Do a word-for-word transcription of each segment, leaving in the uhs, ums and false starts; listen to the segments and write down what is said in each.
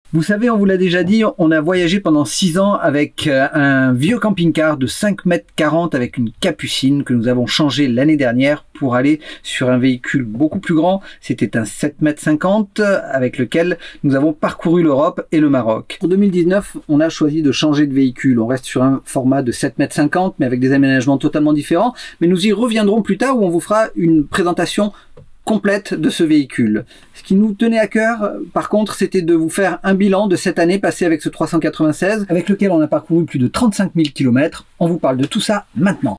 Vous savez, on vous l'a déjà dit, on a voyagé pendant six ans avec un vieux camping-car de cinq mètres quarante avec une capucine que nous avons changé l'année dernière pour aller sur un véhicule beaucoup plus grand. C'était un sept mètres cinquante avec lequel nous avons parcouru l'Europe et le Maroc. Pour deux mille dix-neuf, on a choisi de changer de véhicule. On reste sur un format de sept mètres cinquante mais avec des aménagements totalement différents. Mais nous y reviendrons plus tard où on vous fera une présentation complète de ce véhicule. Ce qui nous tenait à cœur, par contre, c'était de vous faire un bilan de cette année passée avec ce trois cent quatre-vingt-seize, avec lequel on a parcouru plus de trente-cinq mille kilomètres. On vous parle de tout ça maintenant.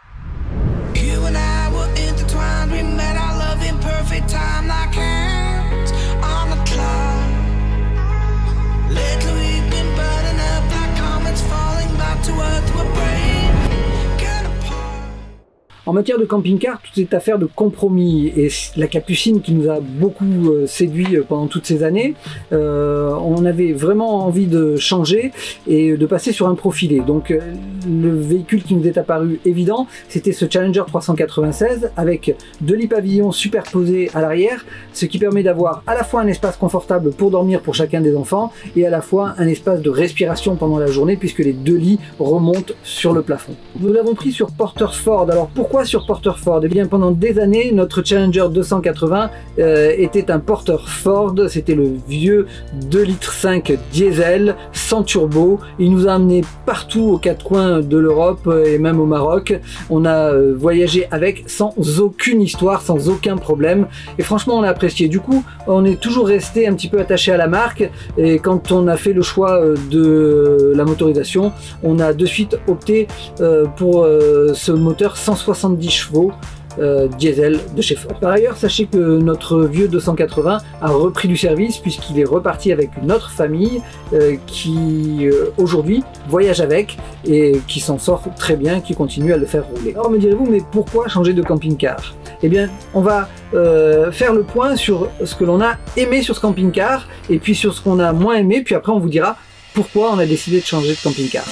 En matière de camping-car, tout est affaire de compromis et la capucine qui nous a beaucoup séduit pendant toutes ces années, euh, on avait vraiment envie de changer et de passer sur un profilé. Donc le véhicule qui nous est apparu évident, c'était ce Challenger trois cent quatre-vingt-seize avec deux lits pavillons superposés à l'arrière, ce qui permet d'avoir à la fois un espace confortable pour dormir pour chacun des enfants et à la fois un espace de respiration pendant la journée puisque les deux lits remontent sur le plafond. Nous l'avons pris sur Porter Ford. Alors pourquoi sur Porter Ford? Eh bien, pendant des années, notre Challenger deux cent quatre-vingts euh, était un Porter Ford. C'était le vieux deux litres cinq diesel sans turbo. Il nous a amené partout aux quatre coins de l'Europe et même au Maroc. On a euh, voyagé avec sans aucune histoire, sans aucun problème. Et franchement, on a apprécié. Du coup, on est toujours resté un petit peu attaché à la marque. Et quand on a fait le choix de la motorisation, on a de suite opté euh, pour euh, ce moteur cent soixante-dix chevaux euh, diesel de chez Ford. Par ailleurs, sachez que notre vieux deux cent quatre-vingts a repris du service puisqu'il est reparti avec une autre famille euh, qui euh, aujourd'hui voyage avec et qui s'en sort très bien, qui continue à le faire rouler. Alors me direz-vous, mais pourquoi changer de camping-car? Eh bien, on va euh, faire le point sur ce que l'on a aimé sur ce camping-car et puis sur ce qu'on a moins aimé, puis après on vous dira pourquoi on a décidé de changer de camping-car.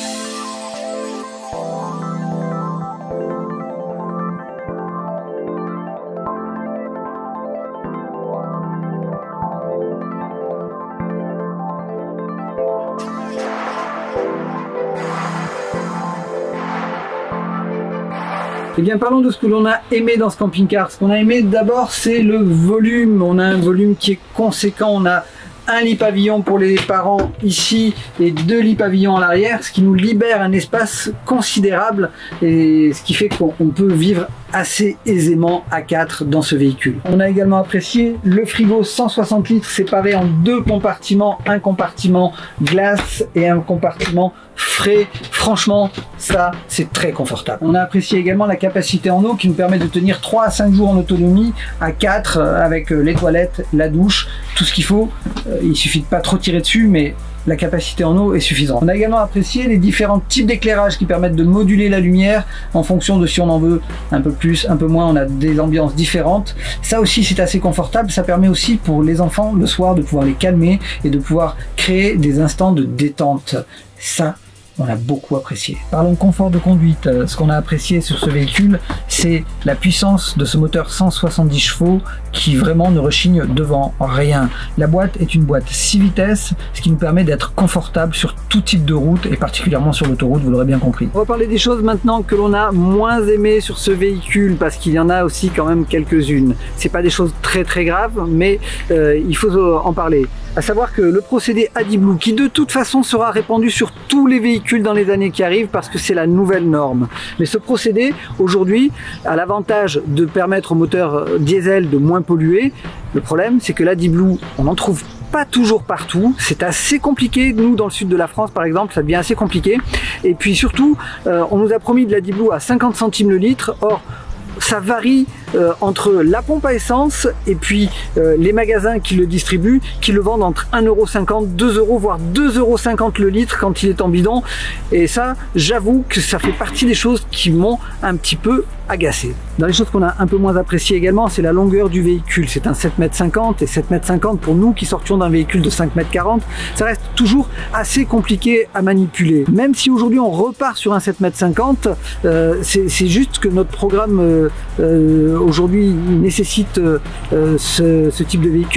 Eh bien, parlons de ce que l'on a aimé dans ce camping-car. Ce qu'on a aimé d'abord, c'est le volume. On a un volume qui est conséquent. On a un lit pavillon pour les parents ici et deux lits pavillons à l'arrière, ce qui nous libère un espace considérable et ce qui fait qu'on peut vivre assez aisément à quatre dans ce véhicule. On a également apprécié le frigo cent soixante litres séparé en deux compartiments, un compartiment glace et un compartiment frais. Franchement, ça c'est très confortable. On a apprécié également la capacité en eau qui nous permet de tenir trois à cinq jours en autonomie à quatre avec les toilettes, la douche, tout ce qu'il faut. Il suffit de pas trop tirer dessus, mais la capacité en eau est suffisante. On a également apprécié les différents types d'éclairage qui permettent de moduler la lumière en fonction de si on en veut un peu plus, un peu moins. On a des ambiances différentes. Ça aussi, c'est assez confortable. Ça permet aussi pour les enfants le soir de pouvoir les calmer et de pouvoir créer des instants de détente. Ça, on a beaucoup apprécié. Parlons confort de conduite. Ce qu'on a apprécié sur ce véhicule, c'est la puissance de ce moteur cent soixante-dix chevaux qui vraiment ne rechigne devant rien. La boîte est une boîte six vitesses, ce qui nous permet d'être confortable sur tout type de route et particulièrement sur l'autoroute, vous l'aurez bien compris. On va parler des choses maintenant que l'on a moins aimées sur ce véhicule parce qu'il y en a aussi quand même quelques-unes. C'est pas des choses très très graves, mais euh, il faut en parler. À savoir que le procédé AdiBlue, qui de toute façon sera répandu sur tous les véhicules dans les années qui arrivent parce que c'est la nouvelle norme. Mais ce procédé, aujourd'hui, a l'avantage de permettre au moteur diesel de moins polluer. Le problème, c'est que l'AdiBlue, on n'en trouve pas toujours partout. C'est assez compliqué. Nous, dans le sud de la France, par exemple, ça devient assez compliqué. Et puis surtout, euh, on nous a promis de l'AdiBlue à cinquante centimes le litre. Or, ça varie euh, entre la pompe à essence et puis euh, les magasins qui le distribuent, qui le vendent entre un euro cinquante, deux euros, voire deux euros cinquante le litre quand il est en bidon. Et ça, j'avoue que ça fait partie des choses qui m'ont un petit peu agacé. Dans les choses qu'on a un peu moins appréciées également, c'est la longueur du véhicule. C'est un sept mètres cinquante et sept mètres cinquante pour nous qui sortions d'un véhicule de cinq mètres quarante, ça reste toujours assez compliqué à manipuler. Même si aujourd'hui on repart sur un sept mètres cinquante, euh, c'est juste que notre programme euh, euh, aujourd'hui nécessite euh, ce, ce type de véhicule.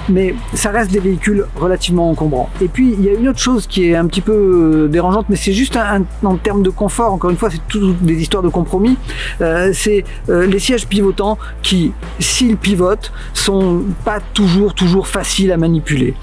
mais ça reste des véhicules relativement encombrants. Et puis il y a une autre chose qui est un petit peu dérangeante, mais c'est juste un, un, en termes de confort, encore une fois c'est toutes des histoires de compromis, euh, c'est euh, les sièges pivotants qui, s'ils pivotent, sont pas toujours toujours faciles à manipuler.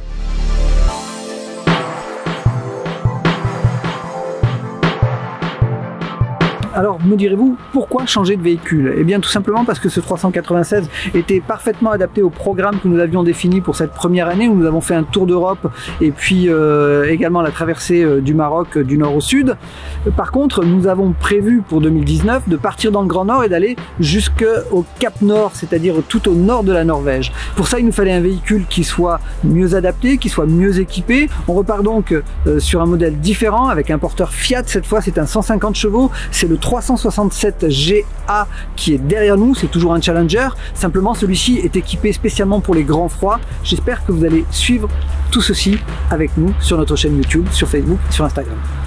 Alors me direz-vous, pourquoi changer de véhicule? Eh bien tout simplement parce que ce trois cent quatre-vingt-seize était parfaitement adapté au programme que nous avions défini pour cette première année où nous avons fait un tour d'Europe et puis euh, également la traversée euh, du Maroc euh, du nord au sud. Par contre, nous avons prévu pour deux mille dix-neuf de partir dans le Grand Nord et d'aller jusqu'au Cap Nord, c'est-à-dire tout au nord de la Norvège. Pour ça, il nous fallait un véhicule qui soit mieux adapté, qui soit mieux équipé. On repart donc euh, sur un modèle différent avec un porteur Fiat. Cette fois, c'est un cent cinquante chevaux. C'est le trois cent soixante-sept G A qui est derrière nous, c'est toujours un Challenger, simplement celui-ci est équipé spécialement pour les grands froids. J'espère que vous allez suivre tout ceci avec nous sur notre chaîne YouTube, sur Facebook, sur Instagram.